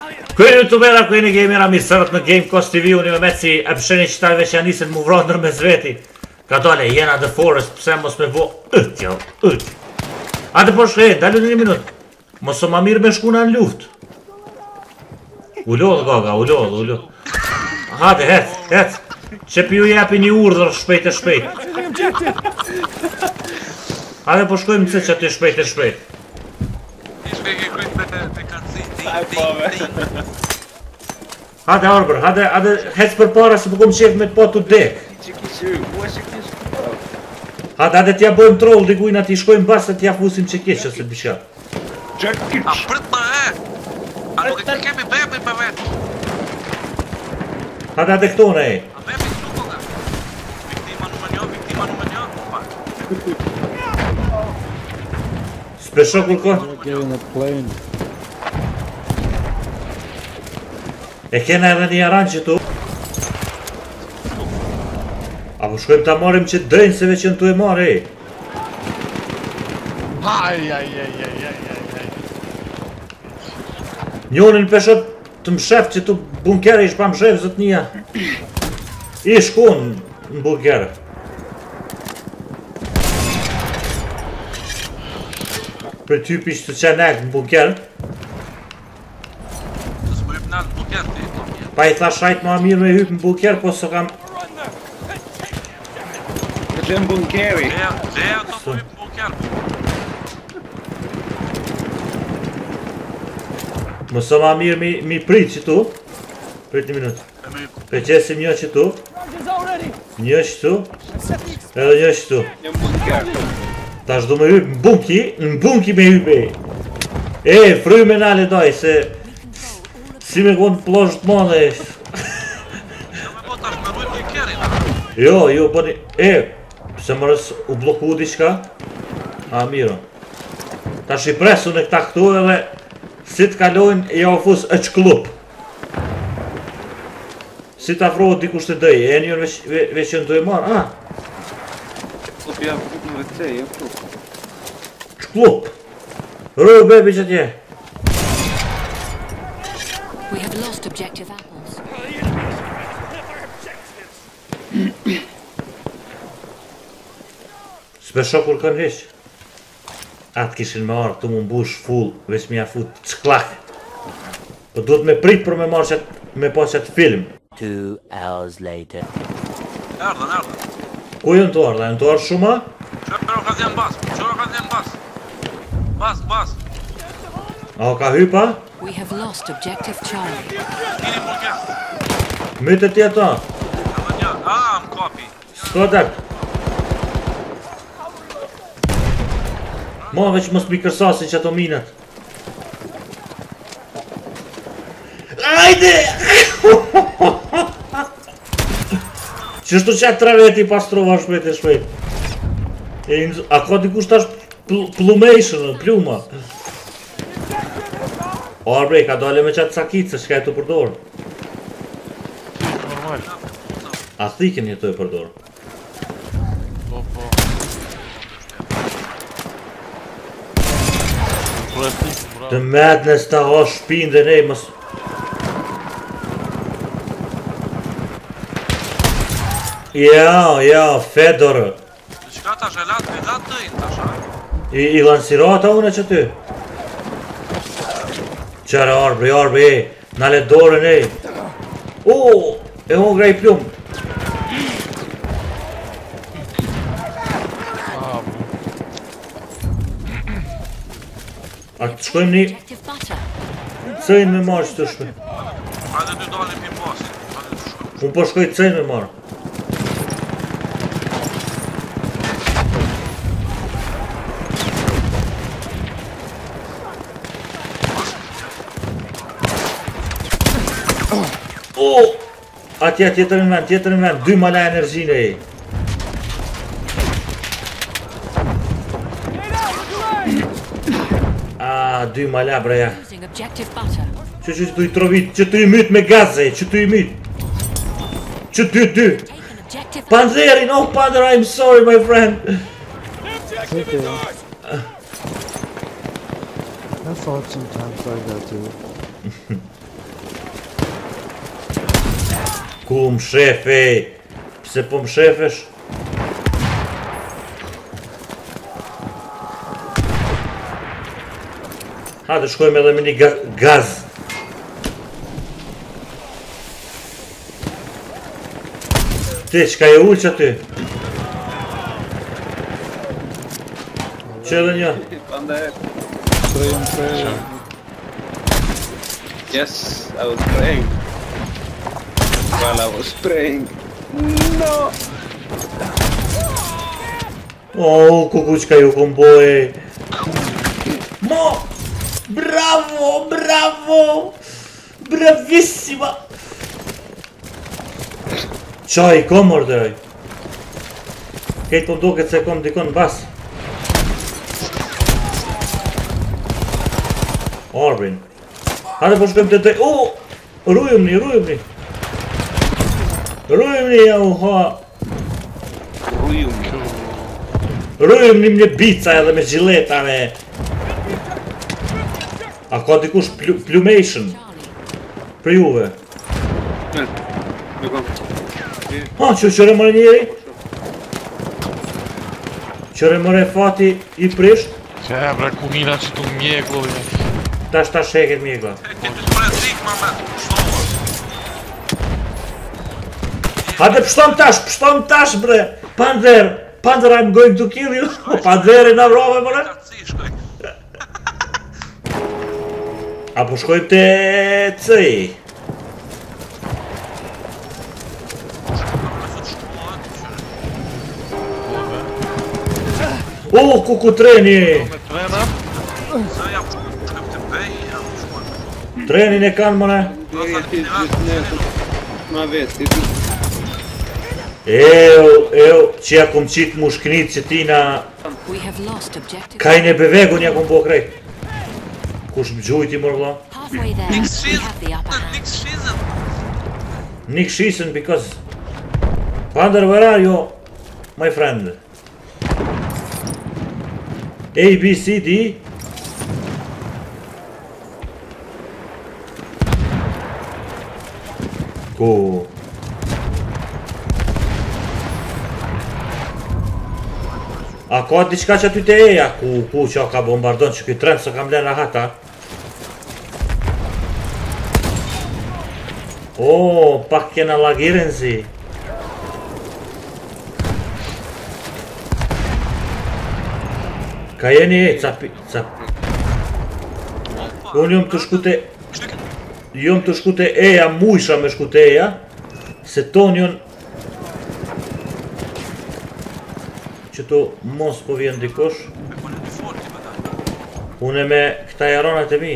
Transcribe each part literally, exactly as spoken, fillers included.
Kujnë youtubera, kujnë gamera, mirë sërët në Game Cost T V, unë me metë si e pësheni qëtarve që janë nisën mu vrondër me zveti. Ka dole, jena The Forest, pëse mos me vo... Ët, jo, ët. Ate po shkej, dalu një minut. Mos o ma mirë me shkuna në luft. Ullodh, gaga, ullodh, ullodh. Hate, hec, hec. Që pi ju jepi një urdhër shpejt e shpejt. Hate po shkojmë nëse që aty shpejt e shpejt. Hade Arbër, hade, hade hec për para se përkom qef me të po të dek. Hade, hade t'ja bojmë troll dikujna t'i shkojmë bas e t'ja fusim që keq ose bëshka. A prit më e! A nuk e kemi bebi për vetë? Hade, hade këtone e. A bebi s'nu koga? Viktima nume njo, viktima nume njo. Spesho kur ko? E kena edhe një aranjë tu. Apo shkojmë ta marim që drejnë se veç në tu e marë e. Aj, aj, aj, aj, aj, aj. Njonin peshot të mshef që tu bunkere ish pa mshef zët nija. Ish kun në bunkere. Për typi që të qenek në bunkere. Pa i tha shajt ma mirë me hyp në bunker, po së kam... Të që në bunkeri? Leja, leja të po hyp në bunker. Më së ma mirë mi, mi prit që tu. Prit një minut. Pe qesim një që tu. Një që tu. Edhe një që tu. Një bunker. Ta shdo me hyp në bunki, në bunki me hyp e. E, fry me nale doj, se... Si me konë plosht madhe. Jo me po tash me rujt bunkerin. Jo, jo, po një... E, se mërës u bloku diqka. A, miro. Ta shi presu në këta këtu edhe si të kalojnë e ja ofus e qklup. Si të afrohet dikush të dëj, e njën veç që në të e marë, a? Qklup ja vëtë në vëtë, jo qklup. Qklup. Rëjë bebi që tje. We have lost objective apples. Spesho kur kanë heq. Atë kishin me arë, këtu mu mbush full, veç mi a fut qklak. Po duhet me prit për me marë qatë, me pas qatë film. Two hours later. Erdhen, erdhen. Ku jënë të arë, dhe jënë të arë shuma? Qërë ka zjen bas, qërë ka zjen bas. Bas, bas. A o ka hypa? We have lost objective Charlie. Kini bunker. Mytë tje ta. Edhe një, a, më kapi. S'ka dak. Ma veç mos mi kërsasin që ato minat. Ajde! Qështu që atë tre veti pastrova shpejt e shpejt. A ka dikush tash plumation, pluma. O arbrej, ka dole me qatë sakit se shka e të përdorë. Normal. A thikin një të e përdorë. Po, po. The madness ta ha shpin dhe nej mës... Ja, ja, Fedor. Qka ta zhelat, vedat dëjnë tash, a? I, i lansirata une që ty? Qare arbri, arbri, e, nale dorën e. O, e hongra i plum. A të shkojmë një... Objective butter. Cëjnë me marë që të shkojmë. Hajde ty dalim pi pasit. Hajde të shkojmë. Unë po shkoj cëjnë me marë. O! Atja tjetër në vend, tjetër në vend, dy mala energjine e. A, dy mala breja. Losing objective butter. Që që të i trovit, që të i myt me gaze, që të i myt. Që dy, dy. Taken objective. Panzeri, no Pander, I'm sorry my friend. Okay. I thought sometimes like that too. Ku më shefe? Pse po më shefesh? Hajde shkojmë edhe me një ga gaz. Ti, qka e ullë që ty? Që edhe një? Pander. Spraying, spraying. Yes, I was praying. While I was praying. No! Oh, kukučka ju komboje. Mo! Bravo, bravo! Bravissima! Qaj, kom ordëroj. Kejtë po doket se kom dikon bas. Arbin. Hajde po shkojmë të të... O! Rujëmni, rujëmni! Rujëmni, ja u ha! Rujum. Rujëmni më një bica edhe me gjileta me... A ka dikush plu plumation? Për juve? Nuk kom. Ha, që qëre mëre njeri? Qëre mëre fati i prisht? Që e bre ku mina që tu mjeku dhe... Tash tash sheket mjekla. Ti të shpore zik, mama. Shtova. Hajde pështon tash, pështon tash bre! Panzer! Panzer, I'm going to kill you! Panzeri na vrove mëre! Qartësi shkoj. Apo shkojmë te cëj? O, kuku treni! Me trena? Sa jam shkoj të bej, jam shkoj. Trenin e kanë mëre? Doja ti gjithë nesër. Ma vetë, ti ti. Eo, eo, që ja kom qitë mushknit që ti na... We have lost objective. Kajnë e bevegun ja kom bo krejt. Kush më gjujti mërë vla? Halfway there, Nick we Season. have the upper hand. Nick Season. Nick Shisen, because... Pander, where are you, my friend? A, B, C, D? Ku? A ka diçka që aty të eja? Ku, ku që ka bombardon që këtë trend së kam len rahat, ha? O, pak kena lagiren zi. Ka jeni e, capi, cap. Unë jom të shkute... Jom të shkute eja, mujsha me shkute eja. Se ton jon... Që to mos po vjen dikosh. Me kone të forti, bëta. Unë me këta jaronat e mi.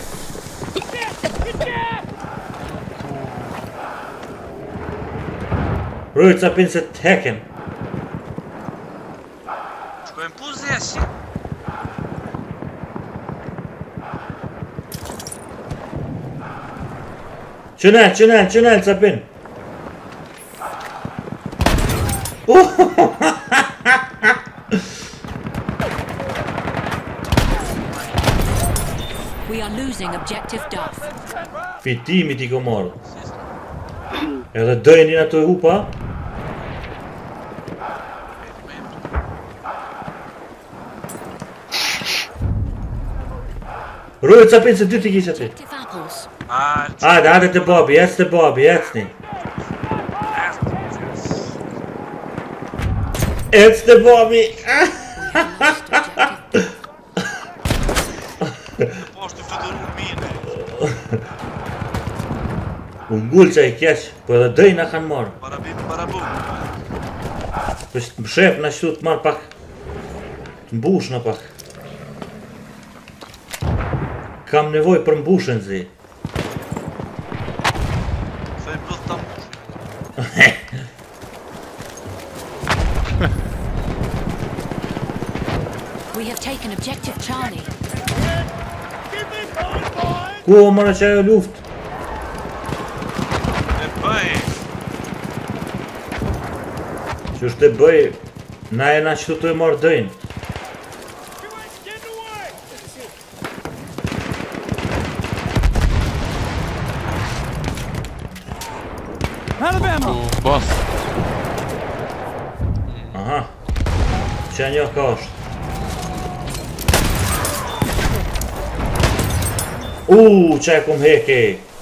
Rujtë ca pinë se të heken. Shkojmë pu zesi. Qënel, qënel, qënel ca pinë. We are losing objective Duff. Fitimi ti ko marrë. Edhe dëjnin ato e hupa. Rujtë ca pinë se dy t'i kisha ti. Objective apples. Ah, Hajde, hajde të babi, ec të babi, ecni. Ec të babi. po është të fëtëru mine. U ngull që i keq, po edhe dëjna kanë marrë. Barabim, barabum. Pështë më shef në qëtu të marrë pak. Të mbush në pak. Kam nevoj për mbushen zi. Sa i bëth të mbush. We have taken objective Charlie. Ku o mëra që ajo luft? E bëj. Që është e bëj, na e na qëtu të e marrë dëjnë. Tu bas. Aha. Që një ka është. Uuu, që e kum heke.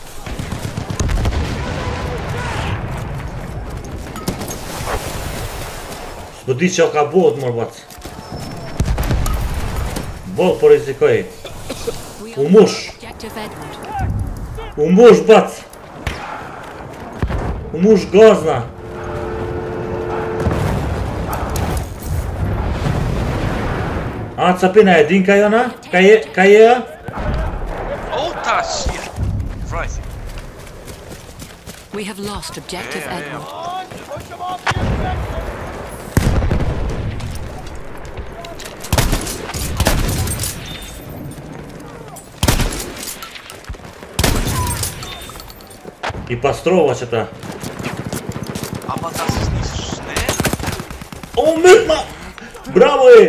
S'po di që o ka bot, mor bac. Bot, po rizikoj. We U are mush. Objective Edward. U mush, bac. U mush gazna. A, capina e din ka jona? Ka je, ka je? Oh, tá shit. Right. We have lost Objective Yeah, yeah. Edward. I pastrova që ta. Ama tá se nisso, né? O, mërma! Bravo e!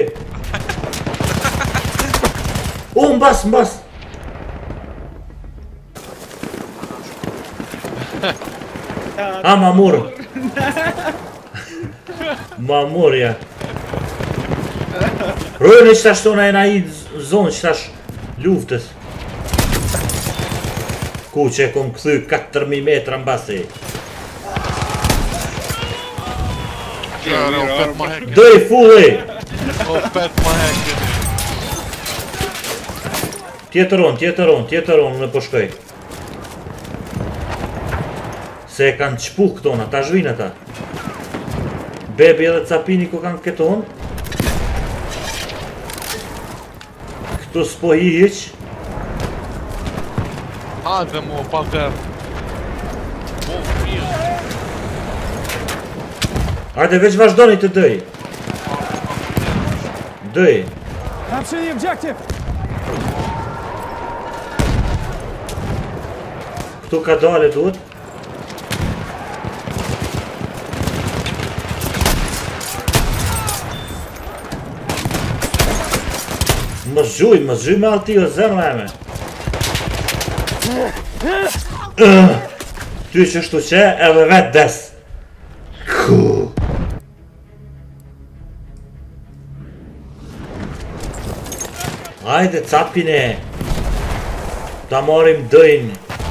O, mbas, mbas! A, ma murë! Ma murë, ja. Rojën e që tash tona e na i zonë që tash luftës. Ku që e kom këthy katër mijë metra mbasi. Kjare, o pet ma heke. Dëj, fulli! O pet ma heke. Tjetëron, tjetëron, tjetëron, unë e po shkoj. Se e kanë qpu këtona, ta zhvinë ata. Bebi edhe capini ku kanë këton. Këtu s'po hi hiq. Hajde mu, palter. Hajde, veç vazhdoni të dëj. Dëj. Capture the objective! Këtu ka dale duhet. Më zhuj, më zhuj me alti o zemë e me. Ty që shtu që edhe vetë des. Ku. Hajde, capine. Ta marim dëjnë.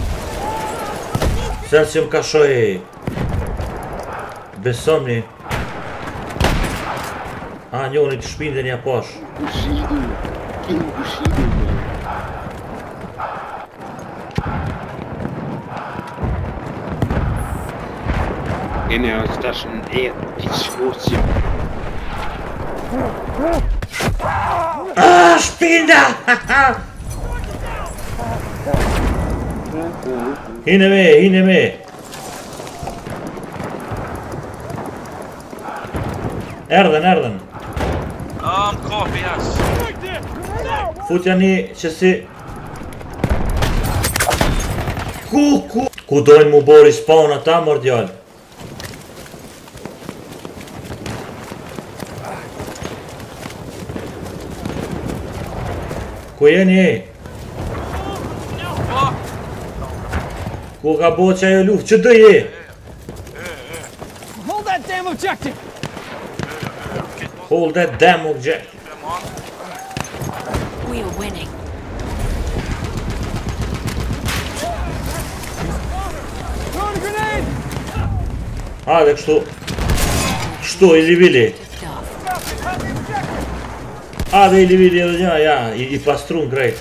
Sen që më ka shoj. Besomni. A, njoni të shpinde një posh. Bushido. Quem é Bushido, mano? Ene, estás um é discurso. Ah, shpinda! Hine me, hine me. Erdhen, erdhen. Um, copy, yes. Futja një që si... Ku, ku? Ku dojnë mu bori spawn ata, mordjall? Ku jeni e? Oh, Ku ka bo që ajo luft? Që dëj e? Hold that damn objective! Hold that damn object. come on. We are winning. Throwing a grenade! Hajde kështu. Kështu i livili. Staff. Hajde i livili edhe një, ja, i, i pastrun krejt.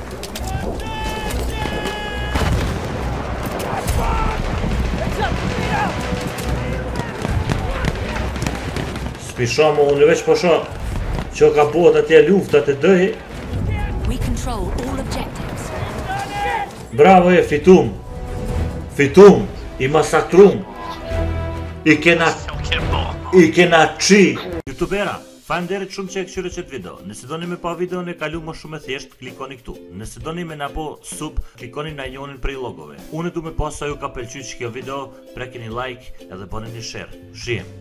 S'pishomo, unë veç po shoh që ka bot atje luftat e dëj. We control all objectives. Bravo e, fitum. Fitum, i masakrum. I kena, i kena qi. Youtubera, faleminderit shumë që e këshyre qëtë video. Nëse doni me pa videon e kalu më shumë e thjesht, klikoni këtu. Nëse doni me na bo sub, klikoni na njonin prej logove. Unë du me pas sa ju ka pëlqy që kjo video, prekini like edhe bëni një share. Shihem.